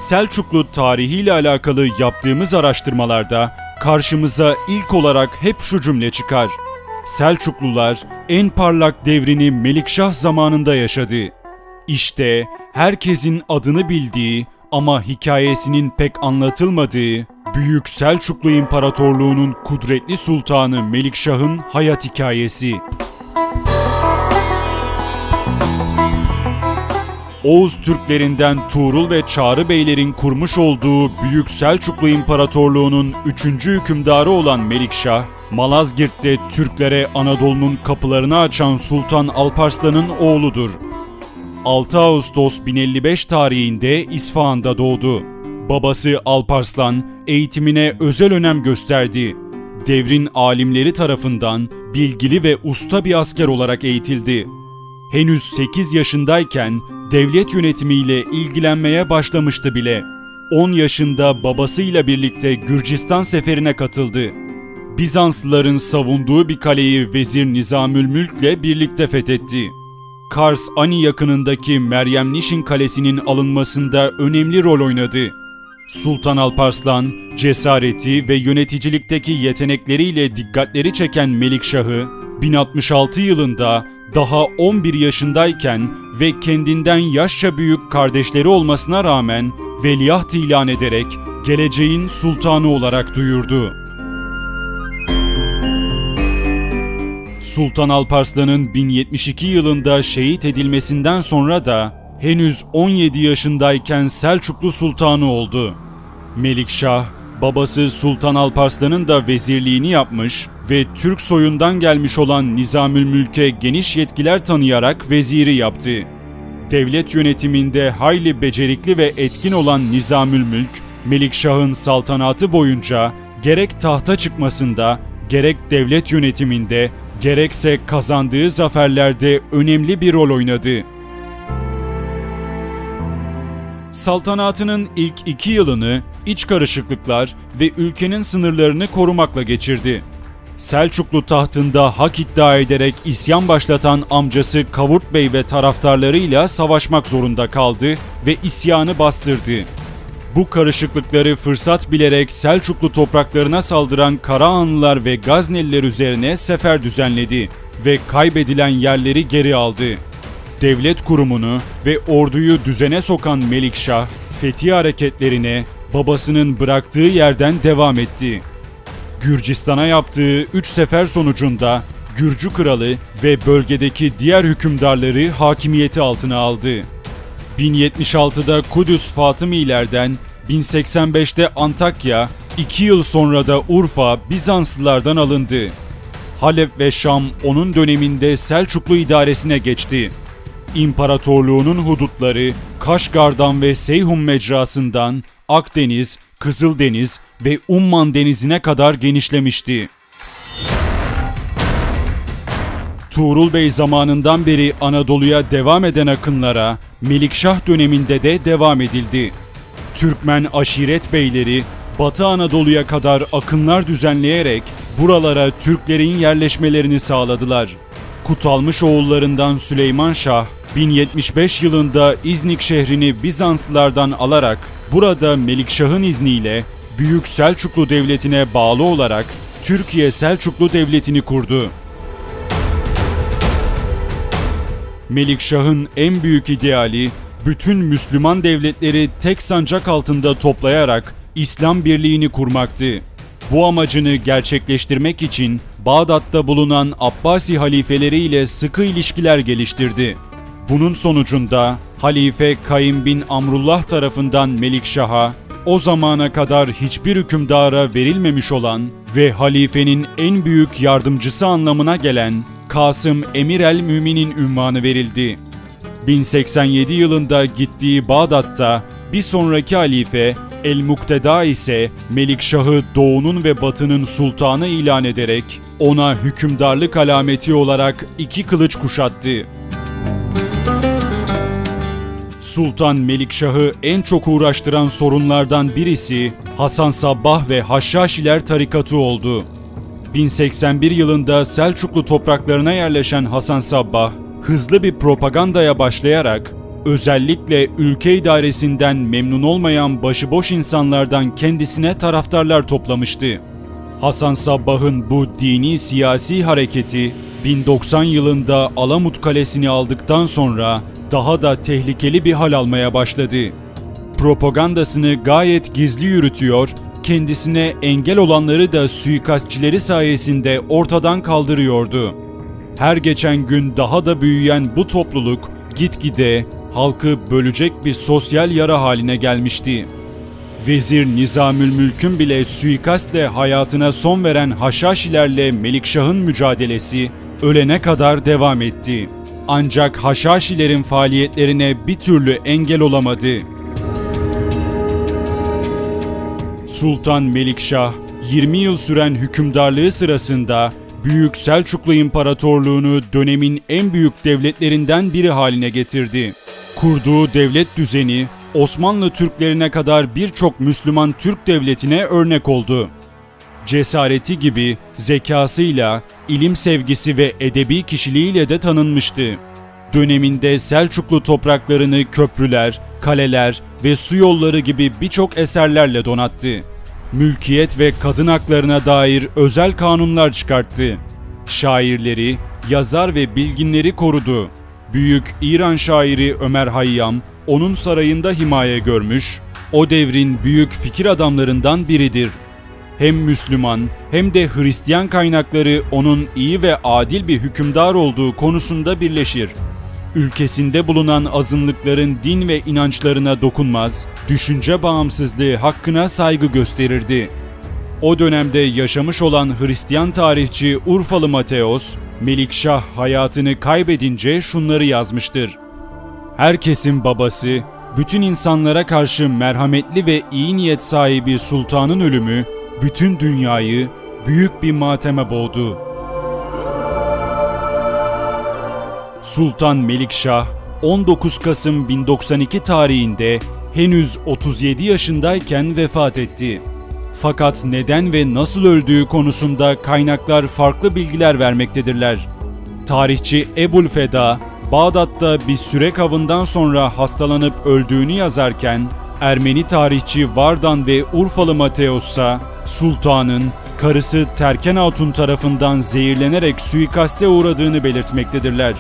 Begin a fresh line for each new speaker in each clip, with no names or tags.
Selçuklu tarihiyle alakalı yaptığımız araştırmalarda karşımıza ilk olarak hep şu cümle çıkar: Selçuklular en parlak devrini Melikşah zamanında yaşadı. İşte herkesin adını bildiği ama hikayesinin pek anlatılmadığı Büyük Selçuklu İmparatorluğu'nun kudretli sultanı Melikşah'ın hayat hikayesi. Oğuz Türklerinden Tuğrul ve Çağrı Beylerin kurmuş olduğu Büyük Selçuklu İmparatorluğu'nun 3. hükümdarı olan Melikşah, Malazgirt'te Türklere Anadolu'nun kapılarını açan Sultan Alparslan'ın oğludur. 6 Ağustos 1055 tarihinde İsfahan'da doğdu. Babası Alparslan eğitimine özel önem gösterdi. Devrin alimleri tarafından bilgili ve usta bir asker olarak eğitildi. Henüz 8 yaşındayken devlet yönetimiyle ilgilenmeye başlamıştı bile. 10 yaşında babasıyla birlikte Gürcistan seferine katıldı. Bizanslıların savunduğu bir kaleyi Vezir Nizamülmülk'le birlikte fethetti. Kars-Ani yakınındaki Meryemnişin Kalesi'nin alınmasında önemli rol oynadı. Sultan Alparslan, cesareti ve yöneticilikteki yetenekleriyle dikkatleri çeken Melikşah'ı 1066 yılında daha 11 yaşındayken ve kendinden yaşça büyük kardeşleri olmasına rağmen veliaht ilan ederek geleceğin sultanı olarak duyurdu. Sultan Alparslan'ın 1072 yılında şehit edilmesinden sonra da henüz 17 yaşındayken Selçuklu Sultanı oldu. Melikşah, babası Sultan Alparslan'ın da vezirliğini yapmış ve Türk soyundan gelmiş olan Nizamülmülk'e geniş yetkiler tanıyarak veziri yaptı. Devlet yönetiminde hayli becerikli ve etkin olan Nizamülmülk, Melikşah'ın saltanatı boyunca gerek tahta çıkmasında, gerek devlet yönetiminde, gerekse kazandığı zaferlerde önemli bir rol oynadı. Saltanatının ilk 2 yılını iç karışıklıklar ve ülkenin sınırlarını korumakla geçirdi. Selçuklu tahtında hak iddia ederek isyan başlatan amcası Kavurt Bey ve taraftarlarıyla savaşmak zorunda kaldı ve isyanı bastırdı. Bu karışıklıkları fırsat bilerek Selçuklu topraklarına saldıran Karahanlılar ve Gazneliler üzerine sefer düzenledi ve kaybedilen yerleri geri aldı. Devlet kurumunu ve orduyu düzene sokan Melikşah, fethi hareketlerine babasının bıraktığı yerden devam etti. Gürcistan'a yaptığı 3 sefer sonucunda Gürcü kralı ve bölgedeki diğer hükümdarları hakimiyeti altına aldı. 1076'da Kudüs Fatımilerden, 1085'te Antakya, 2 yıl sonra da Urfa Bizanslılardan alındı. Halep ve Şam onun döneminde Selçuklu idaresine geçti. İmparatorluğunun hudutları Kaşgar'dan ve Seyhun mecrasından Akdeniz, Kızıldeniz ve Umman denizine kadar genişlemişti. Tuğrul Bey zamanından beri Anadolu'ya devam eden akınlara Melikşah döneminde de devam edildi. Türkmen aşiret beyleri Batı Anadolu'ya kadar akınlar düzenleyerek buralara Türklerin yerleşmelerini sağladılar. Kutalmış oğullarından Süleyman Şah 1075 yılında İznik şehrini Bizanslılardan alarak burada Melikşah'ın izniyle Büyük Selçuklu Devleti'ne bağlı olarak Türkiye Selçuklu Devleti'ni kurdu. Melikşah'ın en büyük ideali bütün Müslüman devletleri tek sancak altında toplayarak İslam birliğini kurmaktı. Bu amacını gerçekleştirmek için Bağdat'ta bulunan Abbasi halifeleriyle sıkı ilişkiler geliştirdi. Bunun sonucunda Halife Kaim bin Amrullah tarafından Melikşah'a o zamana kadar hiçbir hükümdara verilmemiş olan ve halifenin en büyük yardımcısı anlamına gelen Kasım Emir el-Mümin'in ünvanı verildi. 1087 yılında gittiği Bağdat'ta bir sonraki halife El-Mukteda ise Melikşah'ı Doğu'nun ve Batı'nın sultanı ilan ederek ona hükümdarlık alameti olarak 2 kılıç kuşattı. Sultan Melikşah'ı en çok uğraştıran sorunlardan birisi Hasan Sabbah ve Haşhaşiler tarikatı oldu. 1081 yılında Selçuklu topraklarına yerleşen Hasan Sabbah, hızlı bir propagandaya başlayarak Özellikle ülke idaresinden memnun olmayan başıboş insanlardan kendisine taraftarlar toplamıştı. Hasan Sabbah'ın bu dini siyasi hareketi 1090 yılında Alamut Kalesi'ni aldıktan sonra daha da tehlikeli bir hal almaya başladı. Propagandasını gayet gizli yürütüyor, kendisine engel olanları da suikastçileri sayesinde ortadan kaldırıyordu. Her geçen gün daha da büyüyen bu topluluk gitgide halkı bölecek bir sosyal yara haline gelmişti. Vezir Nizamülmülk'ün bile suikastle hayatına son veren Haşhaşilerle Melikşah'ın mücadelesi ölene kadar devam etti. Ancak Haşhaşilerin faaliyetlerine bir türlü engel olamadı. Sultan Melikşah 20 yıl süren hükümdarlığı sırasında Büyük Selçuklu İmparatorluğunu dönemin en büyük devletlerinden biri haline getirdi. Kurduğu devlet düzeni Osmanlı Türklerine kadar birçok Müslüman Türk devletine örnek oldu. Cesareti gibi zekasıyla, ilim sevgisi ve edebi kişiliğiyle de tanınmıştı. Döneminde Selçuklu topraklarını köprüler, kaleler ve su yolları gibi birçok eserlerle donattı. Mülkiyet ve kadın haklarına dair özel kanunlar çıkarttı. Şairleri, yazar ve bilginleri korudu. Büyük İran şairi Ömer Hayyam, onun sarayında himaye görmüş, o devrin büyük fikir adamlarından biridir. Hem Müslüman hem de Hristiyan kaynakları onun iyi ve adil bir hükümdar olduğu konusunda birleşir. Ülkesinde bulunan azınlıkların din ve inançlarına dokunmaz, düşünce bağımsızlığı hakkına saygı gösterirdi. O dönemde yaşamış olan Hristiyan tarihçi Urfalı Mateos, Melikşah hayatını kaybedince şunları yazmıştır. Herkesin babası, bütün insanlara karşı merhametli ve iyi niyet sahibi sultanın ölümü, bütün dünyayı büyük bir mateme boğdu. Sultan Melikşah, 19 Kasım 1092 tarihinde henüz 37 yaşındayken vefat etti. Fakat neden ve nasıl öldüğü konusunda kaynaklar farklı bilgiler vermektedirler. Tarihçi Ebu'l-Feda, Bağdat'ta bir sürek avından sonra hastalanıp öldüğünü yazarken, Ermeni tarihçi Vardan ve Urfalı Mateos ise sultanın karısı Terken Hatun tarafından zehirlenerek suikaste uğradığını belirtmektedirler.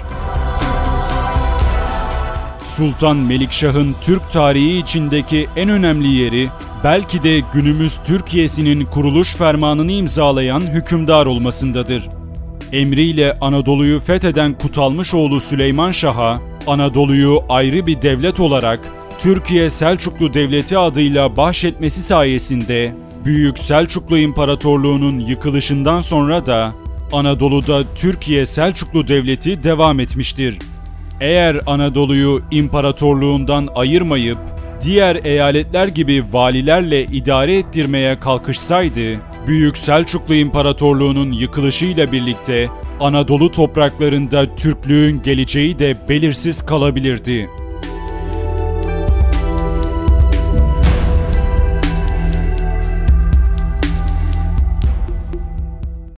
Sultan Melikşah'ın Türk tarihi içindeki en önemli yeri, belki de günümüz Türkiye'sinin kuruluş fermanını imzalayan hükümdar olmasındadır. Emriyle Anadolu'yu fetheden Kutalmışoğlu Süleyman Şah'a, Anadolu'yu ayrı bir devlet olarak Türkiye Selçuklu Devleti adıyla bahşetmesi sayesinde Büyük Selçuklu İmparatorluğu'nun yıkılışından sonra da Anadolu'da Türkiye Selçuklu Devleti devam etmiştir. Eğer Anadolu'yu imparatorluğundan ayırmayıp diğer eyaletler gibi valilerle idare ettirmeye kalkışsaydı, Büyük Selçuklu İmparatorluğu'nun yıkılışıyla birlikte Anadolu topraklarında Türklüğün geleceği de belirsiz kalabilirdi.